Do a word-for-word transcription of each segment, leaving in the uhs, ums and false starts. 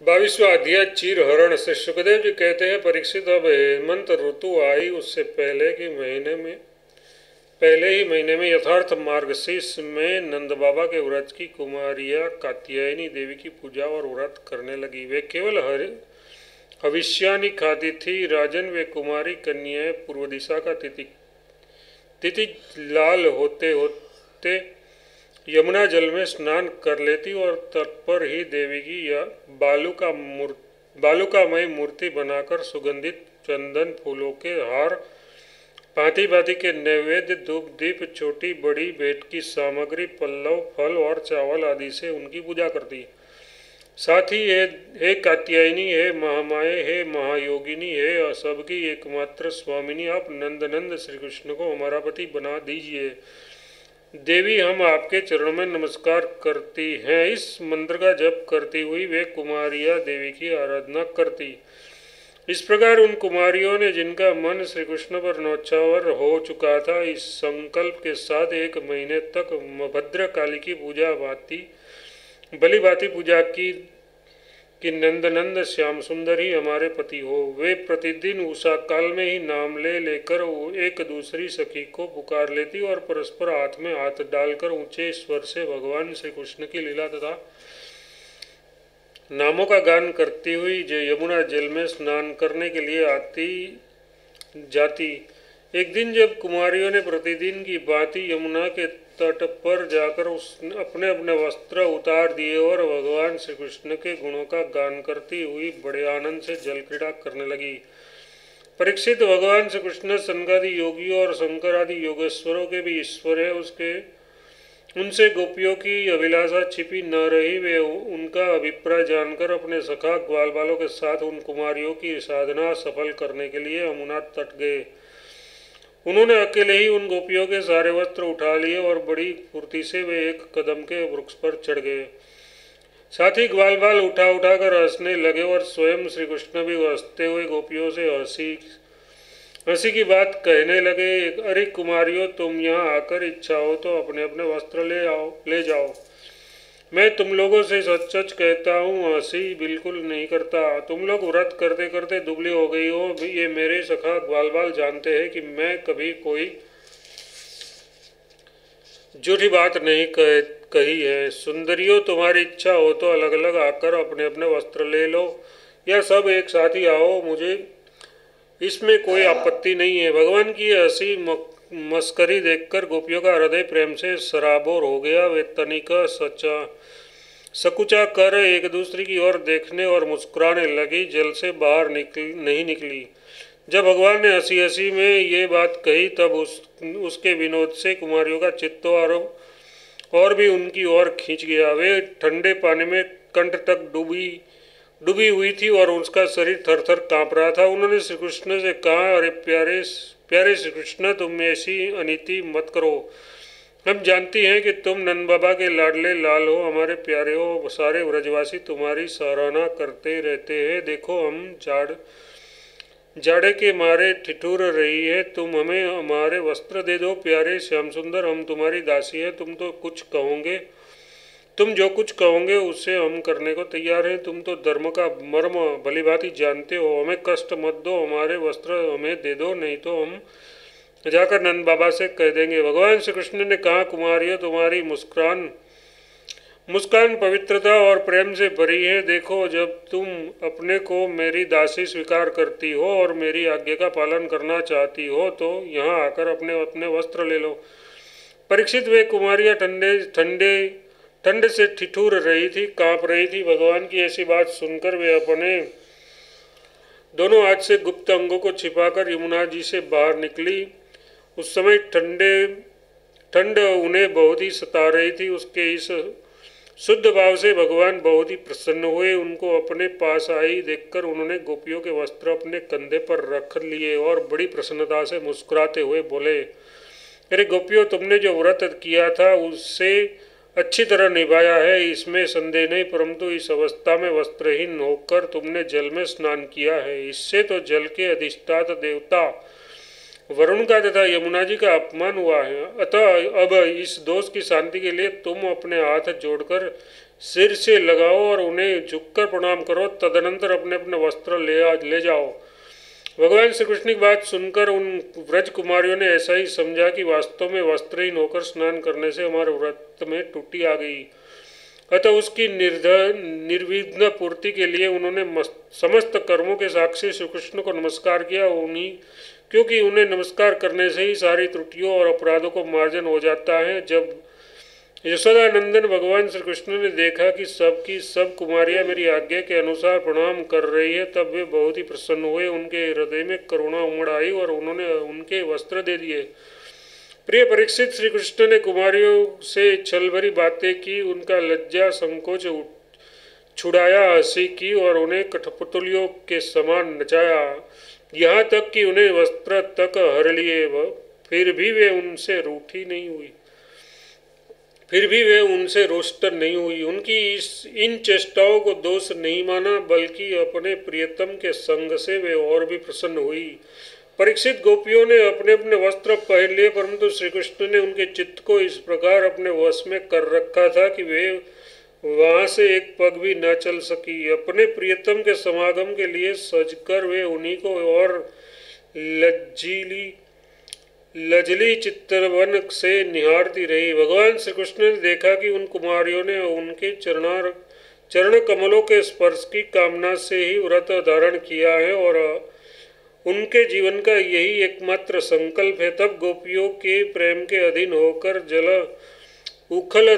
बाईसवां अध्याय चीर हरण से सुखदेव जी कहते हैं, परीक्षित, अब हेमंत ऋतु आई उससे पहले के महीने में पहले ही महीने में यथार्थ मार्गशीर्ष में नंद बाबा के व्रत की कुमारियां कात्यायनी देवी की पूजा और व्रत करने लगी। वे केवल हरि हविष्यानि खाती थी। राजन, वे कुमारी कन्याएं पूर्व दिशा का तिथि तिथि लाल होते होते यमुना जल में स्नान कर लेती और तट पर ही देवी की या बालू का मूर्ति बालुकामय मूर्ति बनाकर सुगंधित चंदन फूलों के हार, भांति भांति के नैवेद्य, धूप दीप, छोटी बड़ी भेंट की सामग्री, पल्लव, फल और चावल आदि से उनकी पूजा करती। साथ ही हे हे कात्यायनी, हे महामाये, हे महायोगिनी, हे सबकी एकमात्र स्वामिनी, आप नंदनंद श्री कृष्ण को हमारा पति बना दीजिए। देवी, हम आपके चरणों में नमस्कार करती हैं। इस मंत्र का जप करती हुई वे कुमारियां देवी की आराधना करती। इस प्रकार उन कुमारियों ने, जिनका मन श्री कृष्ण पर नौछावर हो चुका था, इस संकल्प के साथ एक महीने तक भद्र काली की पूजा भांति भली भांति पूजा की कि नंदनंद श्याम सुंदर ही हमारे पति हो। वे प्रतिदिन उषा काल में ही नाम ले लेकर एक दूसरी सखी को पुकार लेती और परस्पर हाथ में हाथ डालकर ऊंचे स्वर से भगवान श्री कृष्ण की लीला तथा नामों का गान करती हुई जो यमुना जल में स्नान करने के लिए आती जाती। एक दिन जब कुमारियों ने प्रतिदिन की भांति यमुना के तट पर जाकर उस अपने अपने वस्त्र उतार दिए और भगवान श्री कृष्ण के गुणों का गान करती हुई बड़े आनंद से जल क्रीड़ा करने लगी। परीक्षित, भगवान श्री कृष्ण सनकादि योगियों और शंकर आदि योगेश्वरों के भी ईश्वर है। उसके उनसे गोपियों की अभिलाषा छिपी न रही। वे उनका अभिप्राय जानकर अपने सखा ग्वाल बालों के साथ उन कुमारियों की साधना सफल करने के लिए यमुना तट गए। उन्होंने अकेले ही उन गोपियों के सारे वस्त्र उठा लिए और बड़ी फुर्ती से वे एक कदम के वृक्ष पर चढ़ गए। साथ ही ग्वाल बाल उठा उठा कर हंसने लगे और स्वयं श्री कृष्ण भी हंसते हुए गोपियों से हंसी हंसी की बात कहने लगे। अरे कुमारियों, तुम यहाँ आकर इच्छा हो तो अपने अपने वस्त्र ले आओ ले जाओ। मैं तुम लोगों से सच सच कहता हूँ, हंसी बिल्कुल नहीं करता। तुम लोग व्रत करते करते दुबली हो गई हो। ये मेरे सखा ग्वाल बाल जानते हैं कि मैं कभी कोई झूठी बात नहीं कह कही है। सुंदरियों, तुम्हारी इच्छा हो तो अलग अलग आकर अपने अपने वस्त्र ले लो या सब एक साथ ही आओ, मुझे इसमें कोई आपत्ति नहीं है। भगवान की हंसी मस्करी देखकर गोपियों का हृदय प्रेम से सराबोर हो गया। वे तनिका सचा सकुचा कर एक दूसरे की ओर देखने और मुस्कुराने लगी। जल से बाहर निकल नहीं निकली। जब भगवान ने हंसी हंसी में ये बात कही तब उस उसके विनोद से कुमारियों का चित्त और और भी उनकी ओर खींच गया। वे ठंडे पानी में कंठ तक डूबी डूबी हुई थी और उसका शरीर थर थर काँप रहा था। उन्होंने श्री कृष्ण से कहा, अरे प्यारे प्यारे श्री कृष्ण, तुम ऐसी अनीति मत करो। हम जानती हैं कि तुम नंद बाबा के लाडले लाल हो, हमारे प्यारे हो। सारे व्रजवासी तुम्हारी सराहना करते रहते हैं। देखो, हम जाड़ जाड़े के मारे ठिठुर रही है। तुम हमें हमारे वस्त्र दे दो। प्यारे श्याम सुंदर, हम तुम्हारी दासी हैं। तुम तो कुछ कहोगे तुम जो कुछ कहोगे उससे हम करने को तैयार हैं। तुम तो धर्म का मर्म भली भांति जानते हो। हमें कष्ट मत दो, हमारे वस्त्र हमें दे दो, नहीं तो हम जाकर नंद बाबा से कह देंगे। भगवान श्री कृष्ण ने कहा, कुमारियों, तुम्हारी मुस्कान मुस्कान पवित्रता और प्रेम से भरी है। देखो, जब तुम अपने को मेरी दासी स्वीकार करती हो और मेरी आज्ञा का पालन करना चाहती हो तो यहाँ आकर अपने अपने वस्त्र ले लो। परीक्षित, वे कुमारियाँ ठंडे ठंडे ठंड से ठिठुर रही थी, कांप रही थी। भगवान की ऐसी बात सुनकर वे अपने दोनों हाथ से गुप्त अंगों को छिपाकर यमुना जी से बाहर निकली। उस समय ठंडे ठंड उन्हें बहुत ही सता रही थी। उसके इस शुद्ध भाव से भगवान बहुत ही प्रसन्न हुए। उनको अपने पास आई देखकर उन्होंने गोपियों के वस्त्र अपने कंधे पर रख लिए और बड़ी प्रसन्नता से मुस्कुराते हुए बोले, अरे गोपियों, तुमने जो व्रत किया था उससे अच्छी तरह निभाया है, इसमें संदेह नहीं। परंतु इस अवस्था में वस्त्रहीन होकर तुमने जल में स्नान किया है, इससे तो जल के अधिष्ठाता देवता वरुण का तथा यमुना जी का अपमान हुआ है। अतः अब इस दोष की शांति के लिए तुम अपने हाथ जोड़कर सिर से लगाओ और उन्हें झुककर प्रणाम करो, तदनंतर अपने अपने वस्त्र ले आ ले जाओ। भगवान श्री कृष्ण की बात सुनकर उन व्रज कुमारियों ने ऐसा ही समझा कि वास्तव में वस्त्रहीन होकर स्नान करने से हमारे व्रत में त्रुटि आ गई। अतः उसकी निर्विघ्न पूर्ति के लिए उन्होंने समस्त कर्मों के साक्षी श्री कृष्ण को नमस्कार किया। उन्हीं क्योंकि उन्हें नमस्कार करने से ही सारी त्रुटियों और अपराधों को मार्जन हो जाता है। जब यशोदानंदन भगवान श्री कृष्ण ने देखा कि सबकी सब कुमारियां मेरी आज्ञा के अनुसार प्रणाम कर रही है, तब वे बहुत ही प्रसन्न हुए। उनके हृदय में करुणा उमड़ आई और उन्होंने उनके वस्त्र दे दिए। प्रिय परीक्षित, श्री कृष्ण ने कुमारियों से छल भरी बातें की, उनका लज्जा संकोच छुड़ाया, हंसी की और उन्हें कठपुतलियों के समान नचाया, यहाँ तक कि उन्हें वस्त्र तक हर लिए। फिर भी वे उनसे रूठी नहीं हुई फिर भी वे उनसे रोष्ट नहीं हुई। उनकी इस इन चेष्टाओं को दोष नहीं माना, बल्कि अपने प्रियतम के संग से वे और भी प्रसन्न हुई। परीक्षित, गोपियों ने अपने अपने वस्त्र पहन लिए, परंतु श्री कृष्ण ने उनके चित्त को इस प्रकार अपने वश में कर रखा था कि वे वहां से एक पग भी न चल सकी। अपने प्रियतम के समागम के लिए सजकर वे उन्हीं को और लज्जीली लजली चित्तवन से निहारती रही। भगवान श्री कृष्ण ने देखा कि उन कुमारियों ने उनके चरणार चरण कमलों के स्पर्श की कामना से ही व्रत धारण किया है और उनके जीवन का यही एकमात्र संकल्प है। तब गोपियों के प्रेम के अधीन होकर जल उखल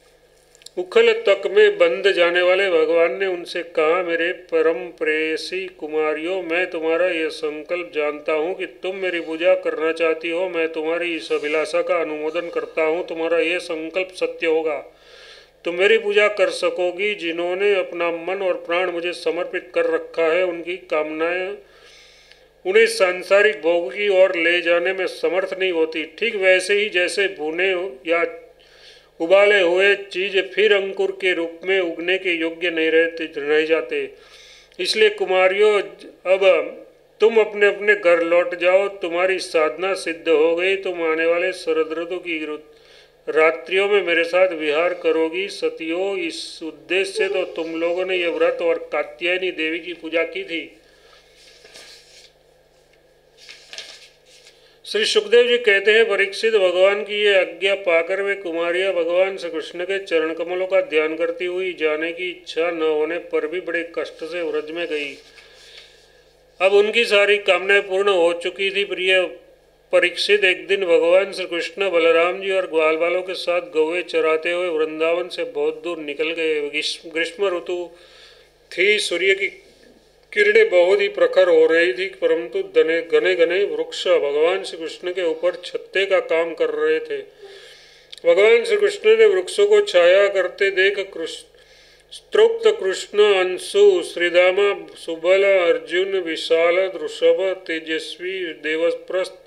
उखल तक में बंद जाने वाले भगवान ने उनसे कहा, मेरे परम प्रेयसी कुमारियों, मैं तुम्हारा यह संकल्प जानता हूँ कि तुम मेरी पूजा करना चाहती हो। मैं तुम्हारी इस अभिलाषा का अनुमोदन करता हूँ। तुम्हारा यह संकल्प सत्य होगा। तुम मेरी पूजा कर सकोगी। जिन्होंने अपना मन और प्राण मुझे समर्पित कर रखा है, उनकी कामनाएं उन्हें सांसारिक भोग की ओर ले जाने में समर्थ नहीं होती। ठीक वैसे ही जैसे भुने या उबाले हुए चीज फिर अंकुर के रूप में उगने के योग्य नहीं रहते रह जाते। इसलिए कुमारियों, अब तुम अपने अपने घर लौट जाओ। तुम्हारी साधना सिद्ध हो गई। तुम आने वाले शरद ऋतु की रात्रियों में मेरे साथ विहार करोगी। सतियों, इस उद्देश्य से तो तुम लोगों ने यह व्रत और कात्यायनी देवी की पूजा की थी। श्री सुखदेव जी कहते हैं, परीक्षित, भगवान की ये आज्ञा पाकर वे कुमारियां भगवान श्री कृष्ण के चरण कमलों का ध्यान करती हुई जाने की इच्छा न होने पर भी बड़े कष्ट से व्रज में गई। अब उनकी सारी कामनाएं पूर्ण हो चुकी थी। प्रिय परीक्षित, एक दिन भगवान श्री कृष्ण बलराम जी और ग्वाल बालों के साथ गौवे चराते हुए वृंदावन से बहुत दूर निकल गए। ग्रीष्म ऋतु थी। सूर्य की किरणें बहुत ही प्रखर हो रही थी, परंतु घने घने घने वृक्ष भगवान श्री कृष्ण के ऊपर छत्ते का काम कर रहे थे। भगवान श्री कृष्ण ने वृक्षों को छाया करते देख स्त्रोक्त कृष्ण, अंशु, श्रीदामा, सुबल, अर्जुन, विशाल, ऋषभ, तेजस्वी, देवप्रस्थ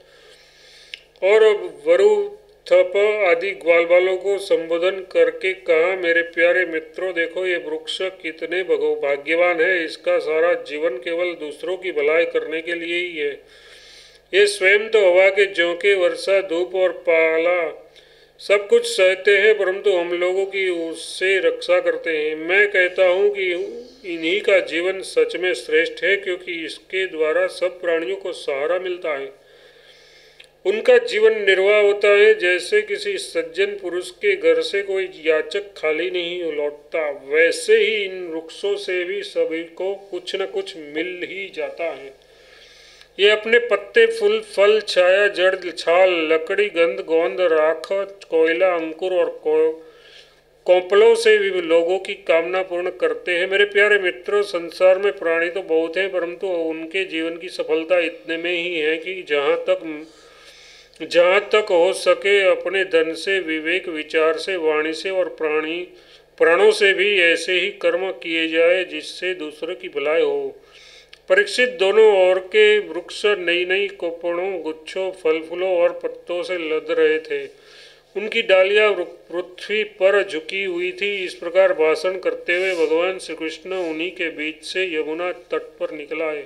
और वरुथप आदि ग्वाल बालों को संबोधन करके कहा, मेरे प्यारे मित्रों, देखो ये वृक्ष कितने भाग्यवान है। इसका सारा जीवन केवल दूसरों की भलाई करने के लिए ही है। ये स्वयं तो हवा के झोंके, वर्षा, धूप और पाला सब कुछ सहते हैं, परंतु हम लोगों की उससे रक्षा करते हैं। मैं कहता हूँ कि इन्हीं का जीवन सच में श्रेष्ठ है, क्योंकि इसके द्वारा सब प्राणियों को सहारा मिलता है। उनका जीवन निर्वाह होता है। जैसे किसी सज्जन पुरुष के घर से कोई याचक खाली नहीं लौटता, वैसे ही इन वृक्षों से भी सभी को कुछ न कुछ मिल ही जाता है। ये अपने पत्ते, फूल, फल, छाया, जड़, छाल, लकड़ी, गंध, गोंद, राख, कोयला, अंकुर और कोंपलों से भी लोगों की कामना पूर्ण करते हैं। मेरे प्यारे मित्रों, संसार में प्राणी तो बहुत हैं, परंतु उनके जीवन की सफलता इतने में ही है कि जहाँ तक जहाँ तक हो सके अपने धन से, विवेक, विचार से, वाणी से और प्राणी प्राणों से भी ऐसे ही कर्म किए जाए जिससे दूसरों की भलाई हो। परीक्षित, दोनों ओर के वृक्ष नई नई कोपड़ों, गुच्छों, फल फूलों और पत्तों से लद रहे थे। उनकी डालियां पृथ्वी पर झुकी हुई थी। इस प्रकार भाषण करते हुए भगवान श्री कृष्ण उन्हीं के बीच से यमुना तट पर निकल आए।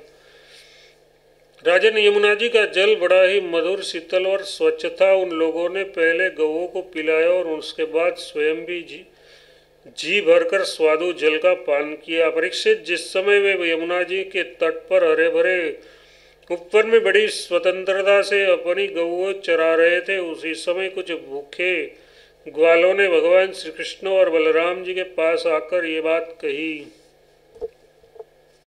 राजन, यमुना जी का जल बड़ा ही मधुर, शीतल और स्वच्छ था। उन लोगों ने पहले गौओं को पिलाया और उसके बाद स्वयं भी जी जी भरकर स्वादु जल का पान किया। परीक्षित, जिस समय वे यमुना जी के तट पर हरे भरे उपवन में बड़ी स्वतंत्रता से अपनी गऊ चरा रहे थे, उसी समय कुछ भूखे ग्वालों ने भगवान श्री कृष्ण और बलराम जी के पास आकर ये बात कही।